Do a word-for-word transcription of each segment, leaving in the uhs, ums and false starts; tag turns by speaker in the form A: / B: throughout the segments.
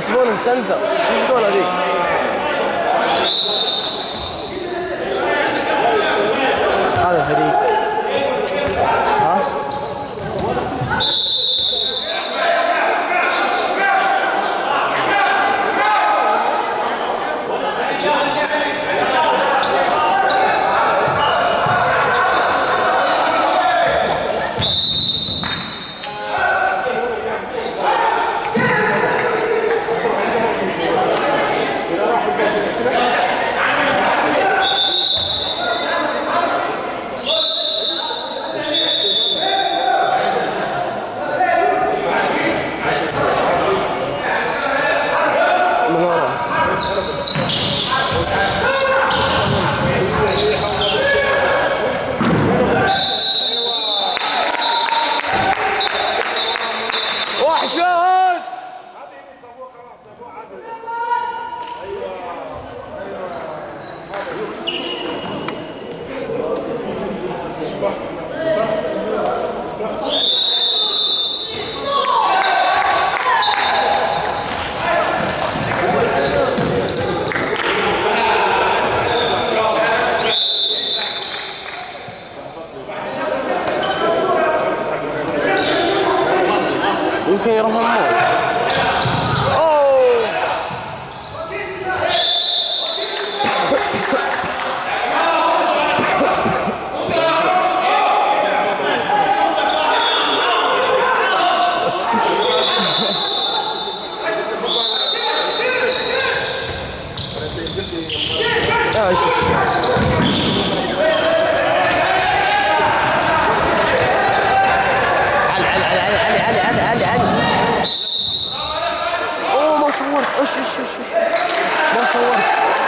A: يحسبون السنتر. ايش جول هذيك؟ هذا فريق ها؟ يمكن يروح المول. اوه يا شوف ايش ايش ايش ايش ما صورت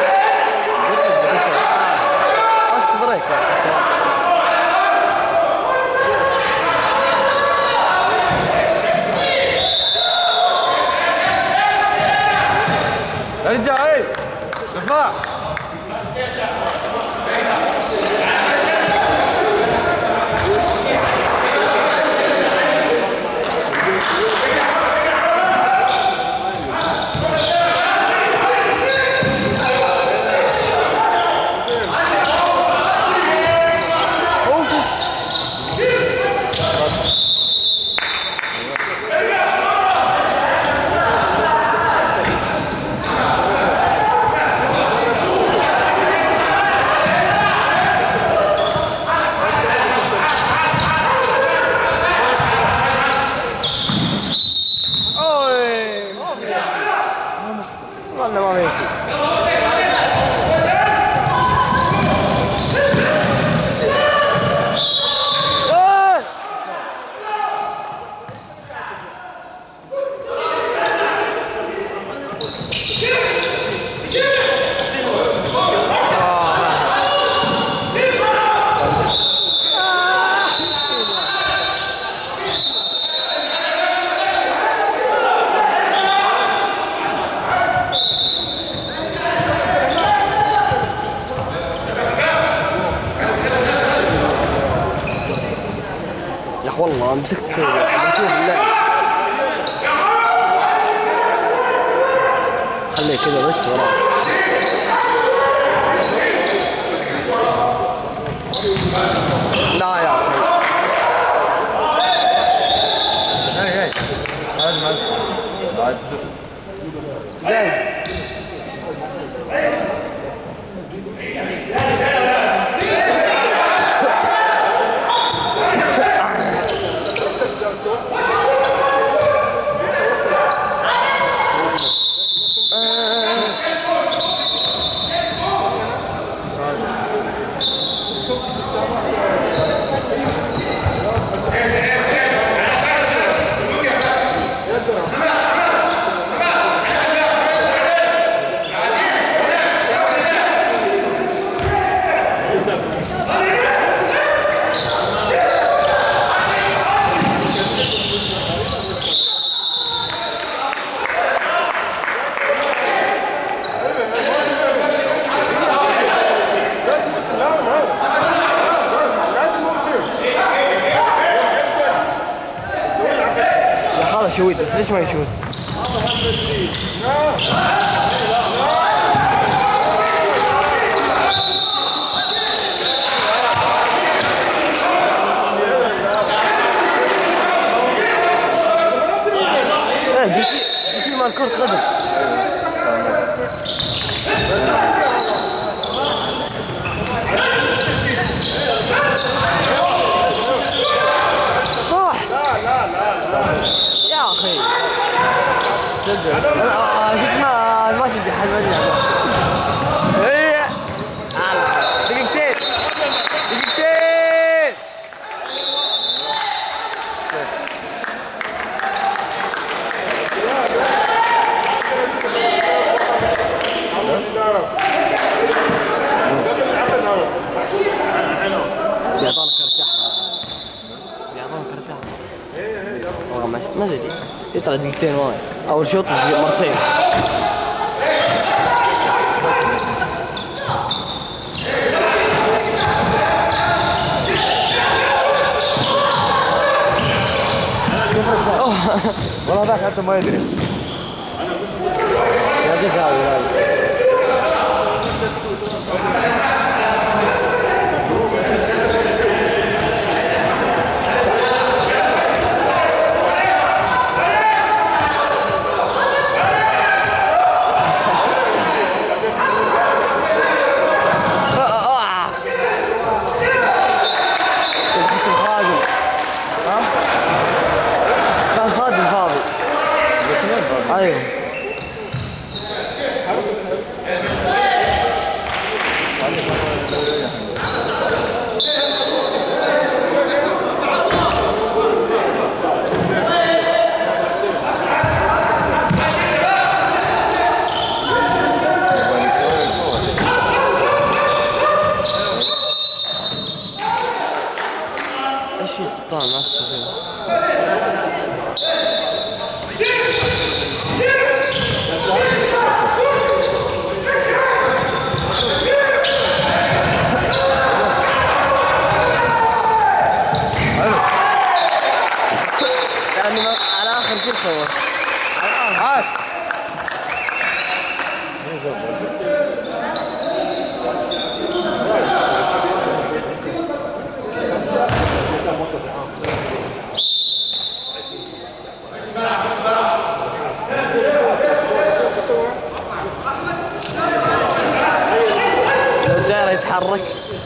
A: فاست بريك ارجع. ايه دفاع والله ما بيجي. والله مسكت فيه بشوف اللعب. خليه كذا بس وراه. لا يا اخي هاي هاي جاهز. شويت بس ليش ما يشوت؟ جيتي جيتي مال كرة قدم. روح. لا لا لا يا اخي. شد. انا شفت ما ما شد حد ما ادري. ايه. دقيقتين. دقيقتين. بيعطونك ارتاح بيعطونك ارتاح والله ما ما ادري يطلع دقيقتين وايد اول شوط مرتين
B: والله ذاك حتى ما يدري
A: يعطيك العافيه. ايوه ايش في سلطان مع السفينة على اخر شيء صور عاش لو الدائرة يتحرك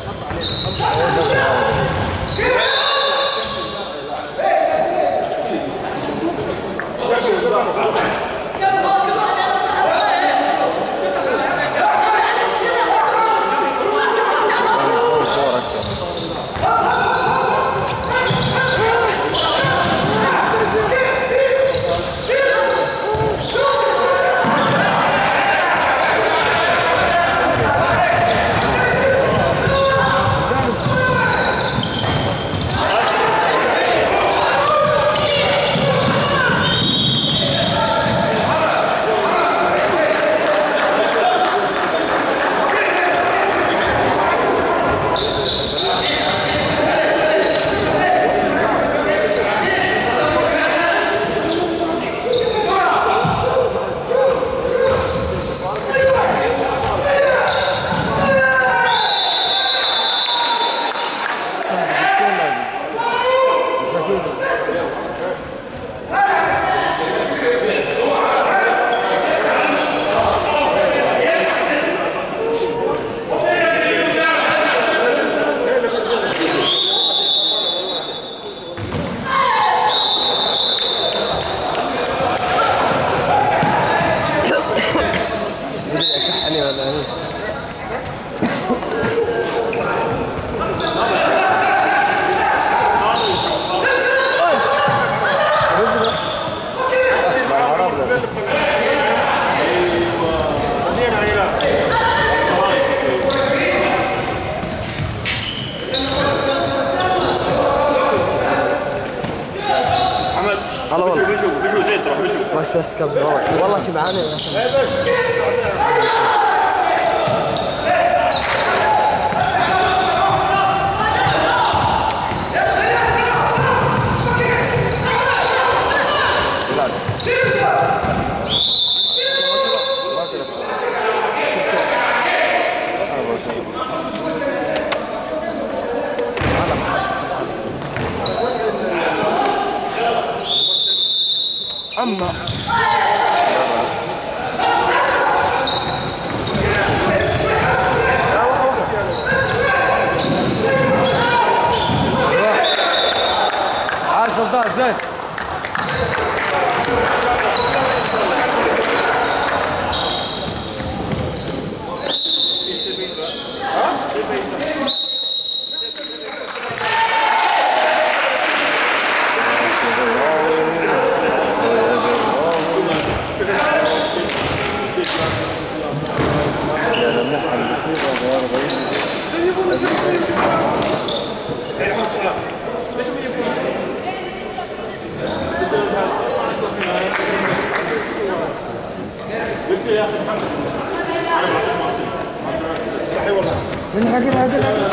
A: هلا والله بشو بشو زين تروح بشو بس بس كم والله شبعان يا عمه.
B: عاد سلطان زين. من حكي هذا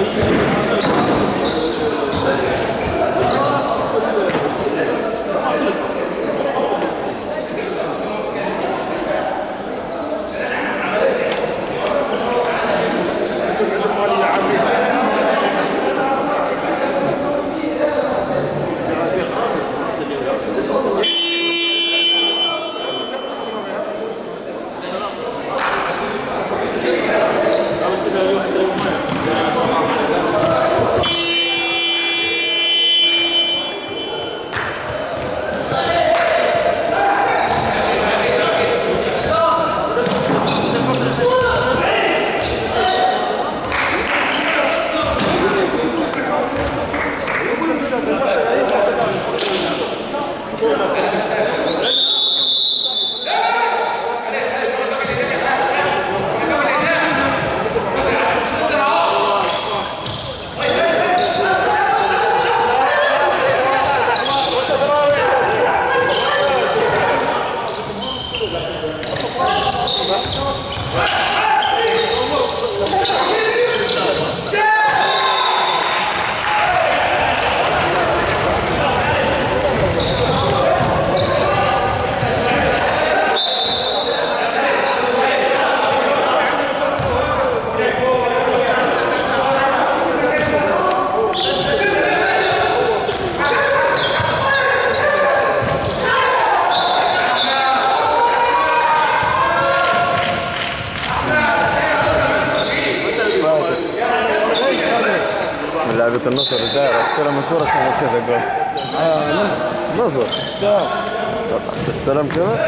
B: لعبة النصر الدائرة استلم الكرة سوى كذا جول. آه نصر. تمام. استلم كذا.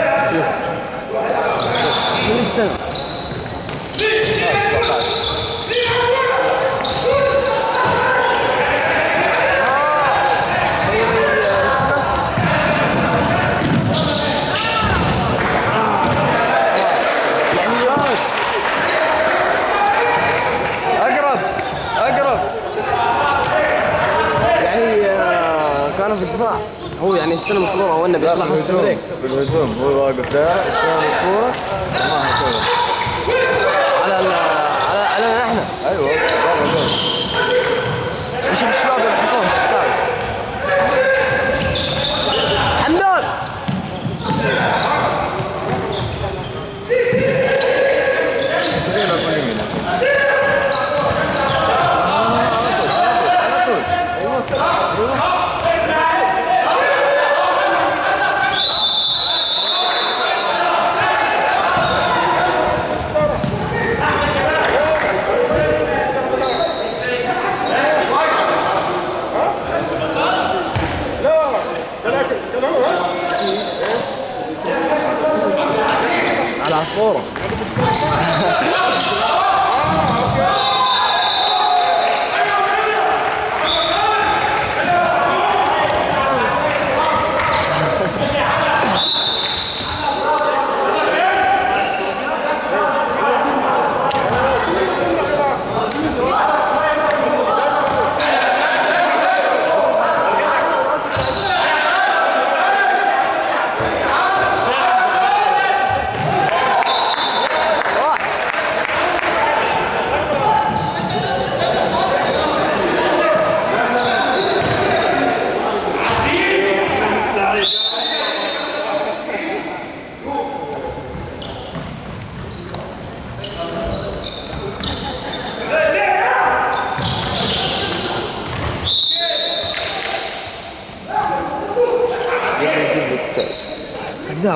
A: من استلم؟ في الدفاع هو يعني يستلم الكرة وانا بيطلع مستمرين
B: في الهجوم هو واقف دائرة يستلم الكرة ما هكذا
A: على على على احنا
B: ايوه
A: نشوف الشباب يضحكون الشباب حمدان على عصفورة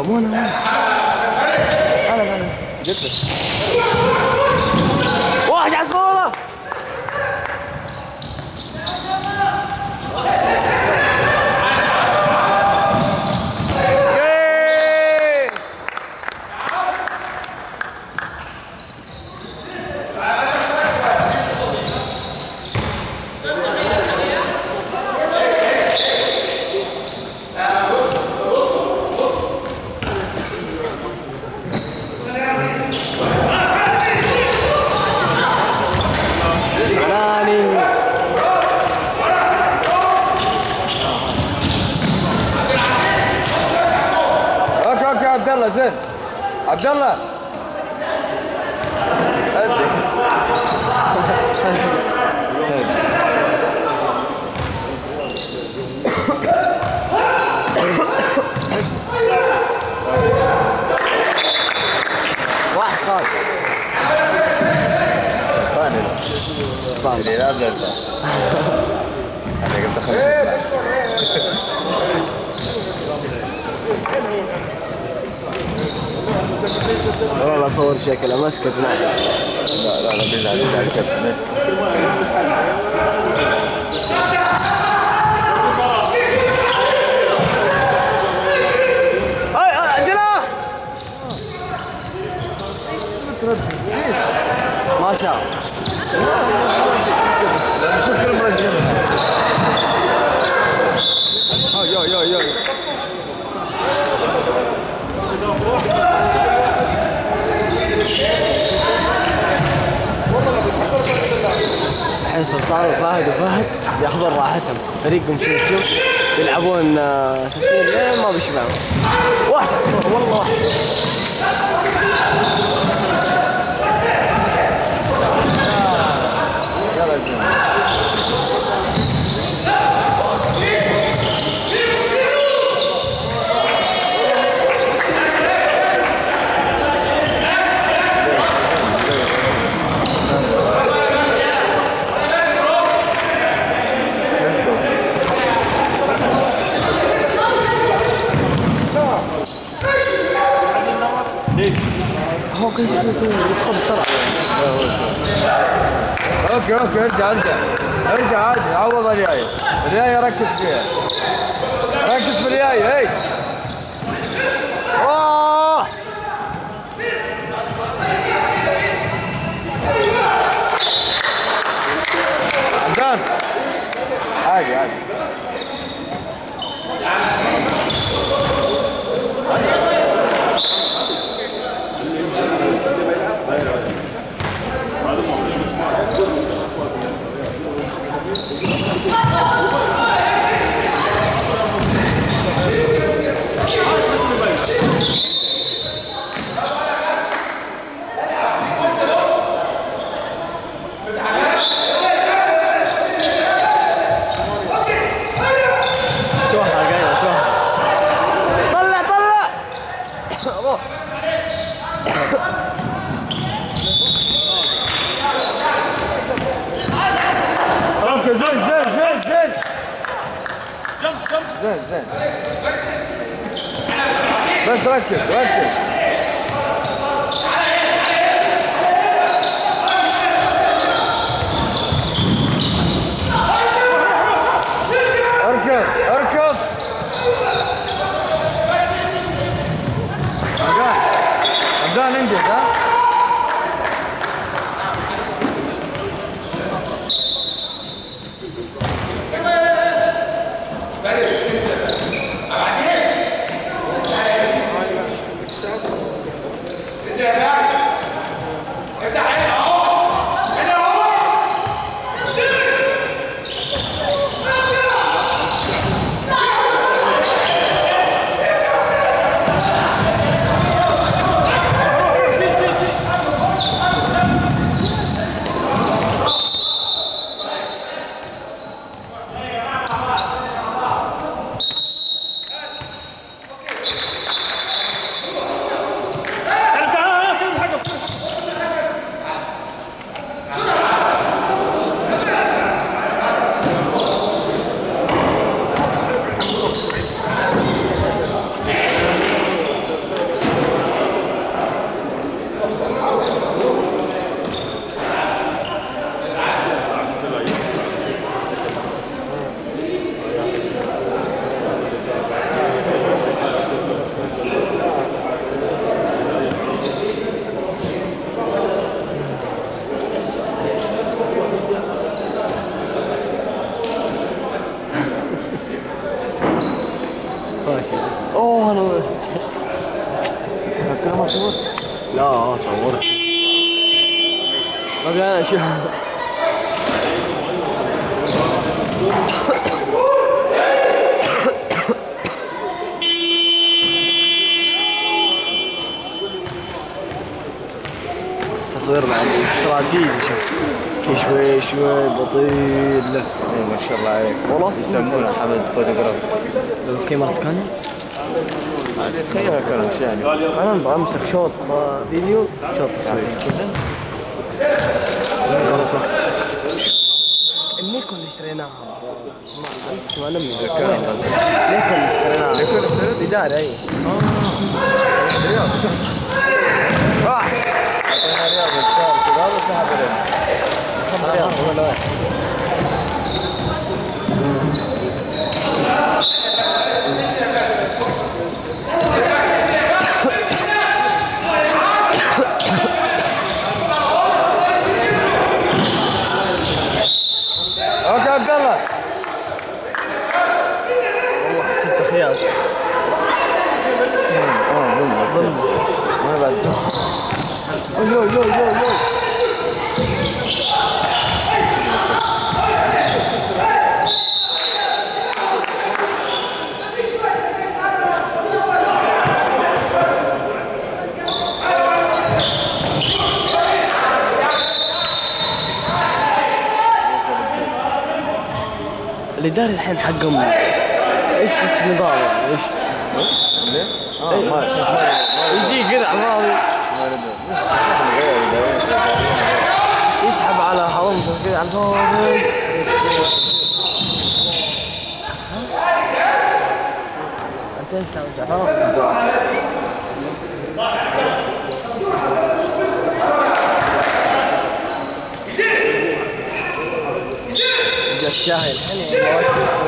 A: وانا وانا انا انا
B: قلت لك
A: واحد عصفوره
B: عبد الله زين عبد الله
A: واحد خالد
B: سلطاني
A: سلطان
B: اللي لا بلا انا قلت خمس
A: والله صور شكله مسكت معي.
B: لا لا لا بيزعل بيزعل كابتن.
A: اي عجله ما شاء
B: الله شوف كل مرجل ها يا يا يا
A: الحين سلطان وفهد وفهد ياخذون راحتهم، فريقهم شوف شوف يلعبون اساسيين لين ما بيشبعون. وحش والله وحش. هو كل شيء يدخل بسرعة.
B: اوكي اوكي ارجع ارجع ارجع عادي عوض الرياية، الرياية ركز فيها. ركز في الرياية هي.
A: اوه
B: عدان عادي عادي. زين زين زين زين زين زين بس ركز ركز. اركض اركض. عبدان عبدان انجز ها.
A: انت ما صورت؟ لا صورت. طب انا شو تصوير مع استراتيجي شوف شوي شوي بطيء له.
B: اي ما شاء الله عليك والله يسمونه حمد فوتوغراف.
A: كاميرا كانون
B: عادي تخيلها كانون شو يعني؟
A: انا ابغى امسك شوط فيديو شوط تصوير كذا. النيكون اللي اشتريناها ألف وثمانمية
B: كانون
A: نيكون اللي اشتريناها
B: نيكون اشتريت؟
A: بدار اي
B: رياض
A: راح
B: اعطينا رياض الشهر كذا هذا سحب علينا خمس رياض ولا واحد. اوكي عبد الله
A: والله حسبت خيار
B: اه ضمن
A: ضمن
B: ما بعد زين.
A: يو يو يو يو اللي داري الحين حقهم ايش ايش نظامه ايش؟
B: ليه؟ اه ما تسمع
A: يجي كذا على الفاضي يسحب على حرمته كذا على الفاضي. انت ايش تعمل جعفر؟ الشاهي الحين